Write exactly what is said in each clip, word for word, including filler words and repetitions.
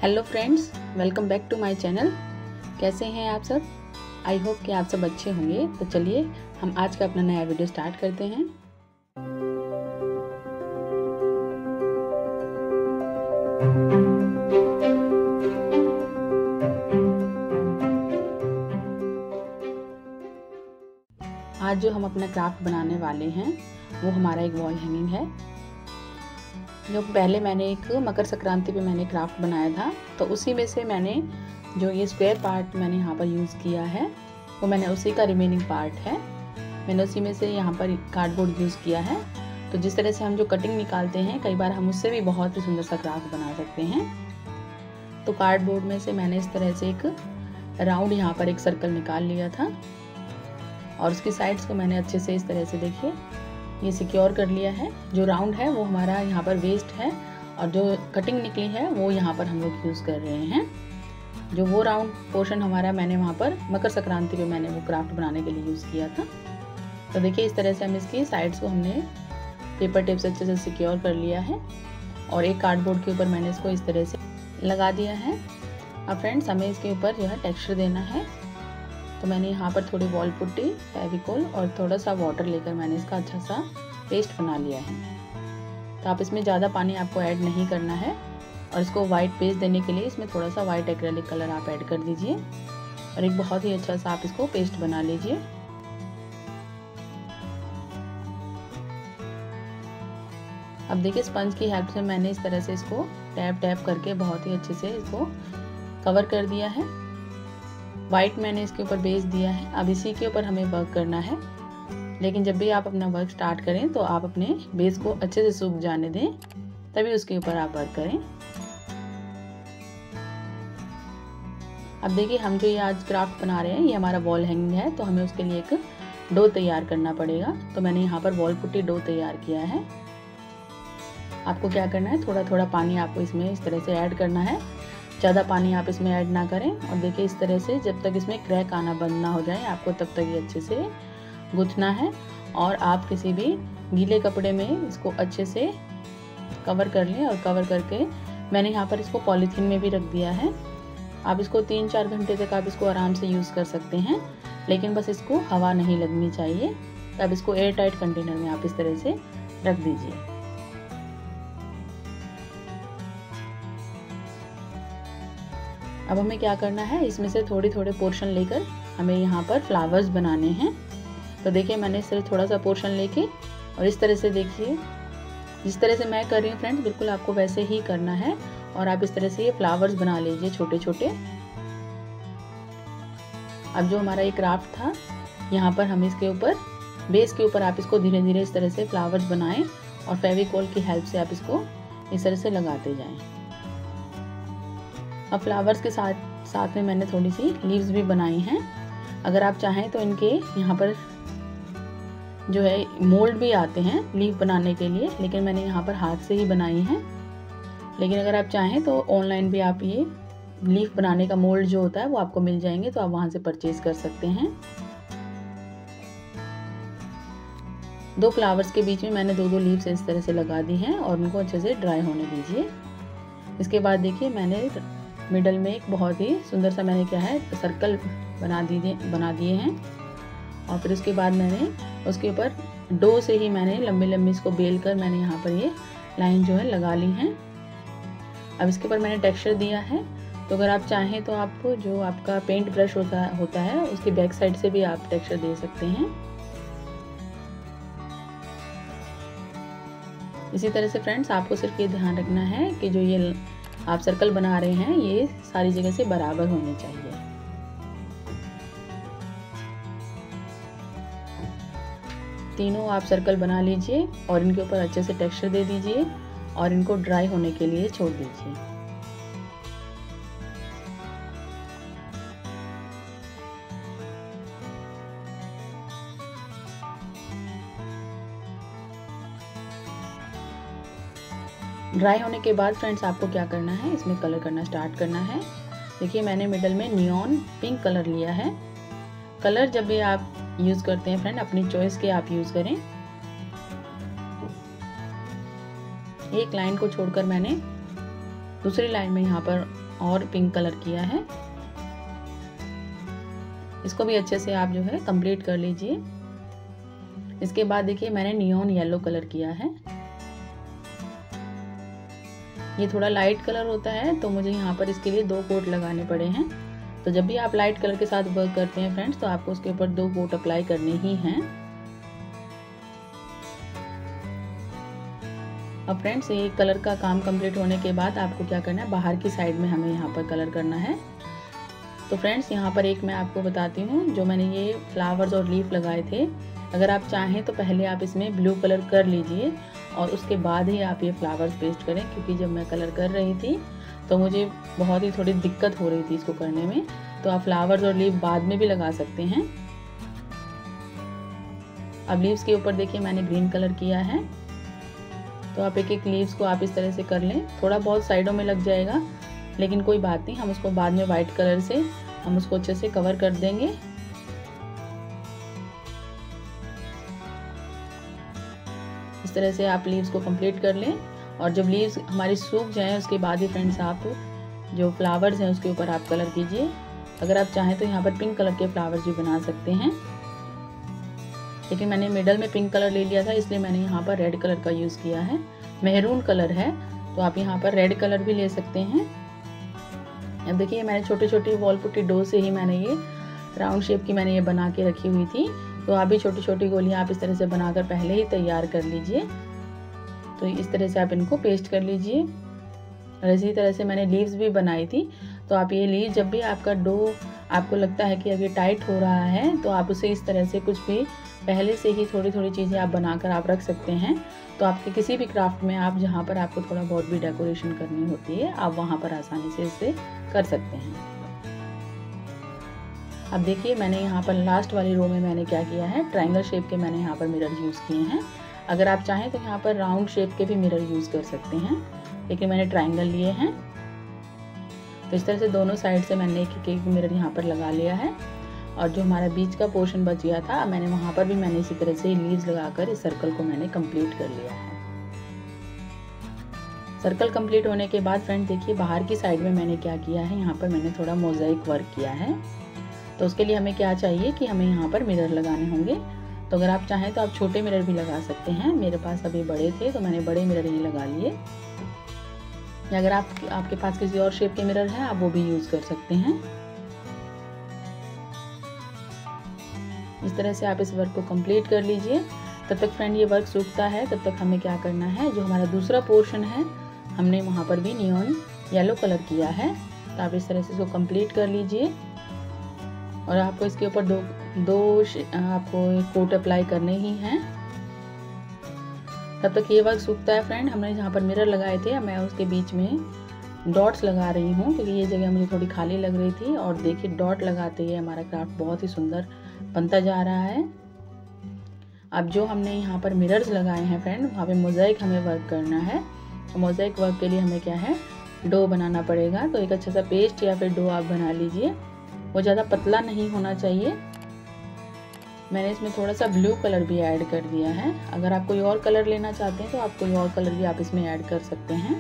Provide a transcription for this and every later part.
Hello friends, welcome back to my channel. कैसे हैं आप सब? आई होप कि आप सब अच्छे होंगे। तो चलिए हम आज का अपना नया वीडियो स्टार्ट करते हैं। आज जो हम अपना क्राफ्ट बनाने वाले हैं वो हमारा एक वॉल हैंगिंग है, जो पहले मैंने एक मकर संक्रांति पे मैंने क्राफ्ट बनाया था। तो उसी में से मैंने जो ये स्क्वायर पार्ट मैंने यहाँ पर यूज़ किया है वो मैंने उसी का रिमेनिंग पार्ट है, मैंने उसी में से यहाँ पर कार्डबोर्ड यूज़ किया है। तो जिस तरह से हम जो कटिंग निकालते हैं कई बार हम उससे भी बहुत ही सुंदर सा क्राफ्ट बना सकते हैं। तो कार्डबोर्ड में से मैंने इस तरह से एक राउंड यहाँ पर एक सर्कल निकाल लिया था और उसकी साइड्स को मैंने अच्छे से इस तरह से देखिए ये सिक्योर कर लिया है। जो राउंड है वो हमारा यहाँ पर वेस्ट है और जो कटिंग निकली है वो यहाँ पर हम लोग यूज़ कर रहे हैं। जो वो राउंड पोर्शन हमारा मैंने वहाँ पर मकर संक्रांति पे मैंने वो क्राफ्ट बनाने के लिए यूज़ किया था। तो देखिए इस तरह से हम इसकी साइड्स को हमने पेपर टेप से अच्छे से सिक्योर कर लिया है और एक कार्डबोर्ड के ऊपर मैंने इसको इस तरह से लगा दिया है। अब फ्रेंड्स हमें इसके ऊपर जो है टेक्सचर देना है। तो मैंने यहाँ पर थोड़ी वॉल पुट्टी, फेविकोल और थोड़ा सा वाटर लेकर मैंने इसका अच्छा सा पेस्ट बना लिया है। तो आप इसमें ज़्यादा पानी आपको ऐड नहीं करना है और इसको वाइट पेस्ट देने के लिए इसमें थोड़ा सा वाइट एक्रेलिक कलर आप ऐड कर दीजिए और एक बहुत ही अच्छा सा आप इसको पेस्ट बना लीजिए। अब देखिए स्पंज की हेल्प से मैंने इस तरह से इसको टैप टैप करके बहुत ही अच्छे से इसको कवर कर दिया है। वाइट मैंने इसके ऊपर बेस दिया है। अब इसी के ऊपर हमें वर्क करना है, लेकिन जब भी आप अपना वर्क स्टार्ट करें तो आप अपने बेस को अच्छे से सूख जाने दें, तभी उसके ऊपर आप वर्क करें। अब देखिए हम जो ये आज क्राफ्ट बना रहे हैं ये हमारा वॉल हैंगिंग है, तो हमें उसके लिए एक डो तैयार करना पड़ेगा। तो मैंने यहाँ पर वॉल पुट्टी डो तैयार किया है। आपको क्या करना है, थोड़ा थोड़ा पानी आपको इसमें इस तरह से ऐड करना है, ज़्यादा पानी आप इसमें ऐड ना करें। और देखिए इस तरह से जब तक इसमें क्रैक आना बंद ना हो जाए आपको तब तक ये अच्छे से गूंथना है। और आप किसी भी गीले कपड़े में इसको अच्छे से कवर कर लें और कवर करके मैंने यहाँ पर इसको पॉलीथीन में भी रख दिया है। आप इसको तीन चार घंटे तक आप इसको आराम से यूज़ कर सकते हैं, लेकिन बस इसको हवा नहीं लगनी चाहिए। तो आप इसको एयर टाइट कंटेनर में आप इस तरह से रख दीजिए। अब हमें क्या करना है, इसमें से थोड़े थोड़े पोर्शन लेकर हमें यहाँ पर फ्लावर्स बनाने हैं। तो देखिए मैंने इस तरह थोड़ा सा पोर्शन लेके और इस तरह से देखिए जिस तरह से मैं कर रही हूँ फ्रेंड्स बिल्कुल आपको वैसे ही करना है और आप इस तरह से ये फ्लावर्स बना लीजिए छोटे छोटे। अब जो हमारा ये क्राफ्ट था यहाँ पर हम इसके ऊपर बेस के ऊपर आप इसको धीरे धीरे इस तरह से फ्लावर्स बनाएं और फेविकोल की हेल्प से आप इसको इस तरह से लगाते जाएं। अब फ्लावर्स के साथ साथ में मैंने थोड़ी सी लीव्स भी बनाई हैं। अगर आप चाहें तो इनके यहाँ पर जो है मोल्ड भी आते हैं लीफ बनाने के लिए, लेकिन मैंने यहाँ पर हाथ से ही बनाई हैं। लेकिन अगर आप चाहें तो ऑनलाइन भी आप ये लीफ बनाने का मोल्ड जो होता है वो आपको मिल जाएंगे, तो आप वहाँ से परचेज कर सकते हैं। दो फ्लावर्स के बीच में मैंने दो दो लीव्स इस तरह से लगा दी हैं और उनको अच्छे से ड्राई होने दीजिए। इसके बाद देखिए मैंने मिडल में एक बहुत ही सुंदर सा मैंने क्या है सर्कल बना दिए बना दिए हैं और फिर उसके बाद मैंने उसके ऊपर डो से ही मैंने लंबी लंबी इसको बेल कर मैंने यहाँ पर ये लाइन जो है लगा ली हैं। अब इसके ऊपर मैंने टेक्सचर दिया है। तो अगर आप चाहें तो आपको जो आपका पेंट ब्रश होता होता है उसकी बैक साइड से भी आप टेक्सचर दे सकते हैं। इसी तरह से फ्रेंड्स आपको सिर्फ ये ध्यान रखना है कि जो ये आप सर्कल बना रहे हैं ये सारी जगह से बराबर होने चाहिए। तीनों आप सर्कल बना लीजिए और इनके ऊपर अच्छे से टेक्सचर दे दीजिए और इनको ड्राई होने के लिए छोड़ दीजिए। ड्राई होने के बाद फ्रेंड्स आपको क्या करना है, इसमें कलर करना स्टार्ट करना है। देखिए मैंने मिडल में नियॉन पिंक कलर लिया है। कलर जब भी आप यूज़ करते हैं फ्रेंड अपनी चॉइस के आप यूज़ करें। एक लाइन को छोड़कर मैंने दूसरी लाइन में यहाँ पर और पिंक कलर किया है। इसको भी अच्छे से आप जो है कंप्लीट कर लीजिए। इसके बाद देखिए मैंने नियॉन येलो कलर किया है। ये थोड़ा लाइट कलर होता है तो मुझे यहाँ पर इसके लिए दो कोट लगाने पड़े हैं। तो जब भी आप लाइट कलर के साथ वर्क करते हैं फ्रेंड्स, तो आपको उसके ऊपर दो कोट अप्लाई करने ही हैं। अब फ्रेंड्स ये कलर का काम कंप्लीट होने के बाद आपको क्या करना है, बाहर की साइड में हमें यहाँ पर कलर करना है। तो फ्रेंड्स यहाँ पर एक मैं आपको बताती हूँ, जो मैंने ये फ्लावर्स और लीफ लगाए थे, अगर आप चाहें तो पहले आप इसमें ब्लू कलर कर लीजिए और उसके बाद ही आप ये फ्लावर्स पेस्ट करें, क्योंकि जब मैं कलर कर रही थी तो मुझे बहुत ही थोड़ी दिक्कत हो रही थी इसको करने में। तो आप फ्लावर्स और लीफ बाद में भी लगा सकते हैं। अब लीव्स के ऊपर देखिए मैंने ग्रीन कलर किया है। तो आप एक एक लीव्स को आप इस तरह से कर लें। थोड़ा बहुत साइडों में लग जाएगा लेकिन कोई बात नहीं, हम उसको बाद में वाइट कलर से हम उसको अच्छे से कवर कर देंगे। इस तरह से आप लीव्स को कंप्लीट कर लें और जब लीव्स हमारी सूख जाएं उसके बाद ही फ्रेंड्स आप जो फ्लावर्स हैं उसके ऊपर आप कलर कीजिए। अगर आप चाहें तो यहाँ पर पिंक कलर के फ्लावर्स भी बना सकते हैं, लेकिन मैंने मिडल में पिंक कलर ले लिया था इसलिए मैंने यहाँ पर रेड कलर का यूज़ किया है। मेहरून कलर है तो आप यहाँ पर रेड कलर भी ले सकते हैं। अब देखिए मैंने छोटी छोटी वॉल पुट्टी डो से ही मैंने ये राउंड शेप की मैंने ये बना के रखी हुई थी। तो आप भी छोटी छोटी गोलियां आप इस तरह से बनाकर पहले ही तैयार कर लीजिए। तो इस तरह से आप इनको पेस्ट कर लीजिए। और इसी तरह से मैंने लीव्स भी बनाई थी। तो आप ये लीव जब भी आपका डो आपको लगता है कि अब ये टाइट हो रहा है तो आप उसे इस तरह से कुछ भी पहले से ही थोड़ी थोड़ी चीज़ें आप बनाकर आप रख सकते हैं। तो आपके किसी भी क्राफ्ट में आप जहाँ पर आपको थोड़ा बहुत भी डेकोरेशन करनी होती है आप वहाँ पर आसानी से इसे कर सकते हैं। अब देखिए मैंने यहाँ पर लास्ट वाली रो में मैंने क्या किया है, ट्रायंगल शेप के मैंने यहाँ पर मिरर यूज़ किए हैं। अगर आप चाहें तो यहाँ पर राउंड शेप के भी मिरर यूज़ कर सकते हैं, लेकिन मैंने ट्रायंगल लिए हैं। तो इस तरह से दोनों साइड से मैंने एक एक मिरर यहाँ पर लगा लिया है। और जो हमारा बीच का पोर्शन बच गया था मैंने वहाँ पर भी मैंने इसी तरह से लीव्स लगाकर इस सर्कल को मैंने कंप्लीट कर लिया है। सर्कल कंप्लीट होने के बाद फ्रेंड देखिए बाहर की साइड में मैंने क्या किया है, यहाँ पर मैंने थोड़ा मोज़ाइक वर्क किया है। तो उसके लिए हमें क्या चाहिए कि हमें यहाँ पर मिरर लगाने होंगे। तो अगर आप चाहें तो आप छोटे मिरर भी लगा सकते हैं। मेरे पास अभी बड़े थे तो मैंने बड़े मिरर ही लगा लिए। या अगर आप आपके पास किसी और शेप के मिरर हैं आप वो भी यूज़ कर सकते हैं। इस तरह से आप इस वर्क को कंप्लीट कर लीजिए। तब तक फ्रेंड ये वर्क सूखता है, तब तक हमें क्या करना है, जो हमारा दूसरा पोर्शन है हमने वहाँ पर भी नियॉन येलो कलर किया है। तो आप इस तरह से इसको कंप्लीट कर लीजिए। और आपको इसके ऊपर दो दो आपको कोट अप्लाई करने ही हैं। तब तक ये वर्क सूखता है फ्रेंड। हमने जहाँ पर मिरर लगाए थे मैं उसके बीच में डॉट्स लगा रही हूँ, क्योंकि ये जगह मुझे थोड़ी खाली लग रही थी। और देखिए डॉट लगाते ही हमारा क्राफ्ट बहुत ही सुंदर बनता जा रहा है। अब जो हमने यहाँ पर मिरर्स लगाए हैं फ्रेंड, वहाँ पे मोज़ाइक हमें वर्क करना है। तो मोज़ाइक वर्क के लिए हमें क्या है, डो बनाना पड़ेगा। तो एक अच्छा सा पेस्ट या फिर डो आप बना लीजिए। वो ज़्यादा पतला नहीं होना चाहिए। मैंने इसमें थोड़ा सा ब्लू कलर भी ऐड कर दिया है। अगर आप कोई और कलर लेना चाहते हैं तो आप कोई और कलर भी आप इसमें ऐड कर सकते हैं।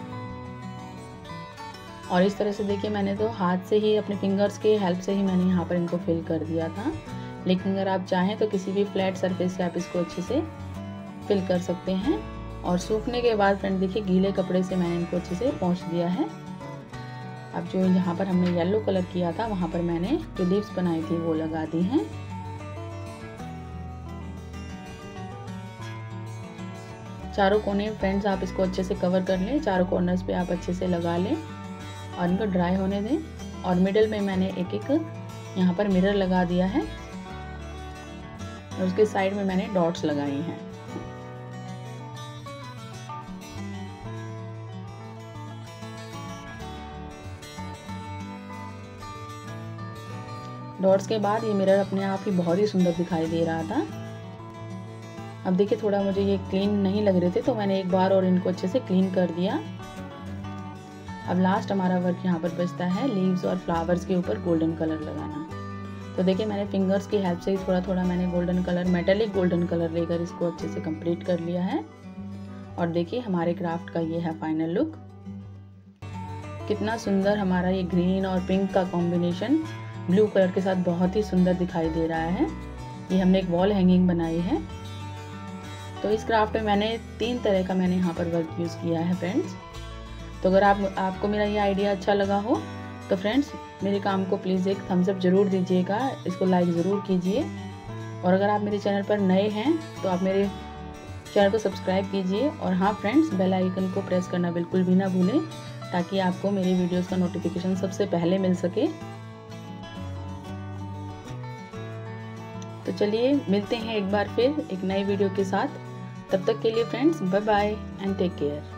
और इस तरह से देखिए मैंने तो हाथ से ही अपने फिंगर्स के हेल्प से ही मैंने यहाँ पर इनको फिल कर दिया था। लेकिन अगर आप चाहें तो किसी भी फ्लैट सरफेस से आप इसको अच्छे से फिल कर सकते हैं। और सूखने के बाद फ्रेंड देखिए गीले कपड़े से मैंने इनको अच्छे से पोंछ दिया है। अब जो यहाँ पर हमने येलो कलर किया था वहाँ पर मैंने जो लीव्स बनाई थी वो लगा दी हैं। चारों कोने फ्रेंड्स आप इसको अच्छे से कवर कर लें। चारों कॉर्नर्स पे आप अच्छे से लगा लें और इनको ड्राई होने दें। और मिडल में मैंने एक एक यहाँ पर मिरर लगा दिया है और उसके साइड में मैंने डॉट्स लगाई हैं। डॉट्स के बाद ये मिरर अपने आप ही बहुत ही सुंदर दिखाई दे रहा था। अब देखिए थोड़ा मुझे ये क्लीन नहीं लग रहे थे तो मैंने एक बार और इनको अच्छे से क्लीन कर दिया। अब लास्ट हमारा वर्क यहाँ पर बचता है लीव्स और फ्लावर्स के ऊपर गोल्डन कलर लगाना। तो देखिए मैंने फिंगर्स की हेल्प से ही थोड़ा थोड़ा मैंने golden colour, metallic golden colour लेकर इसको अच्छे से कंप्लीट कर लिया है। और देखिए हमारे क्राफ्ट का ये है फाइनल लुक। कितना सुंदर हमारा ये ग्रीन और पिंक का कॉम्बिनेशन ब्लू कलर के साथ बहुत ही सुंदर दिखाई दे रहा है। ये हमने एक वॉल हैंगिंग बनाई है। तो इस क्राफ्ट में मैंने तीन तरह का मैंने यहाँ पर वर्क यूज़ किया है फ्रेंड्स। तो अगर आप आपको मेरा ये आइडिया अच्छा लगा हो तो फ्रेंड्स मेरे काम को प्लीज़ एक थम्स अप ज़रूर दीजिएगा, इसको लाइक ज़रूर कीजिए। और अगर आप मेरे चैनल पर नए हैं तो आप मेरे चैनल को सब्सक्राइब कीजिए। और हाँ फ्रेंड्स, बेल आइकन को प्रेस करना बिल्कुल भी ना भूलें ताकि आपको मेरी वीडियोस का नोटिफिकेशन सबसे पहले मिल सके। तो चलिए मिलते हैं एक बार फिर एक नई वीडियो के साथ। तब तक के लिए friends bye bye and take care.